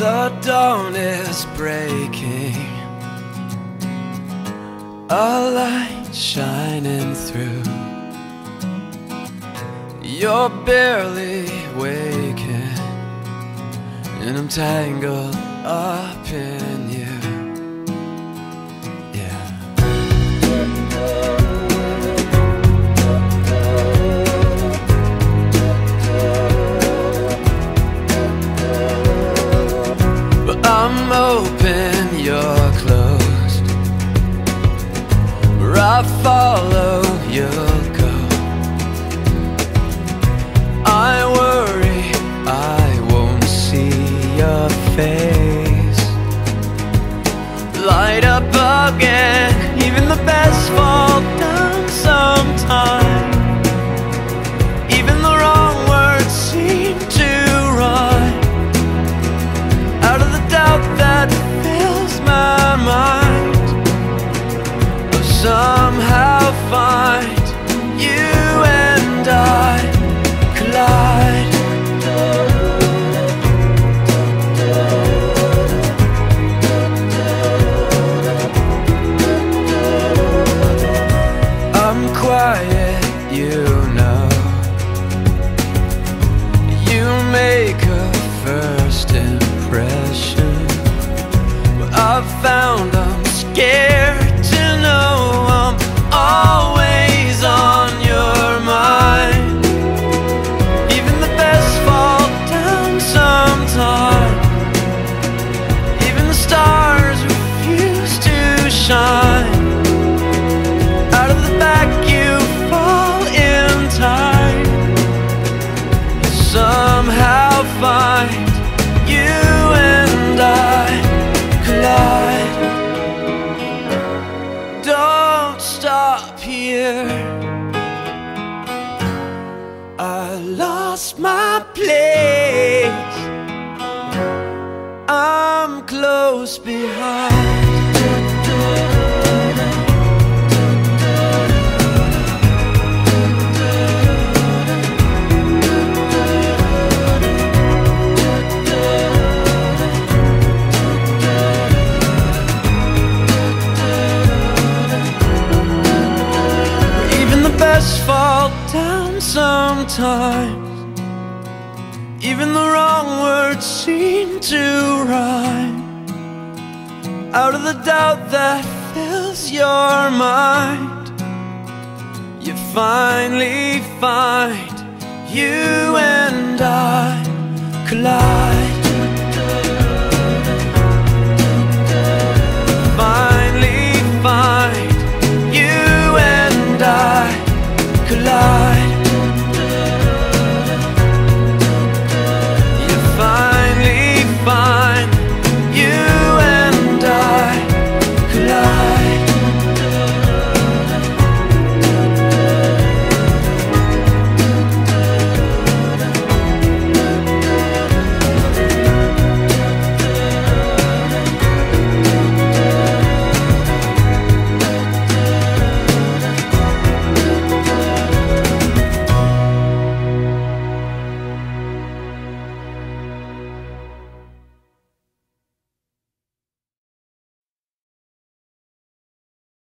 The dawn is breaking, a light shining through. You're barely waking, and I'm tangled up in you. I'm open, you're closed. Where I follow, you'll go. I worry I won't see your face light up again. Even the best fall down sometime. Even the wrong words seem to rhyme. Out of the doubt that fills my mind, I'll somehow find you and I collide. I'm quiet, you know. You make a first impression, but I've found I'm scared to know I'm always on your mind. Even the best fall down sometime. Even the stars refuse to shine. Out of the back you fall in time. You somehow find you and I collide. Don't stop here. I lost my place. I'm close behind. Fall down sometimes. Even the wrong words seem to rhyme. Out of the doubt that fills your mind, you finally find you and I collide. Finally find you and I collide.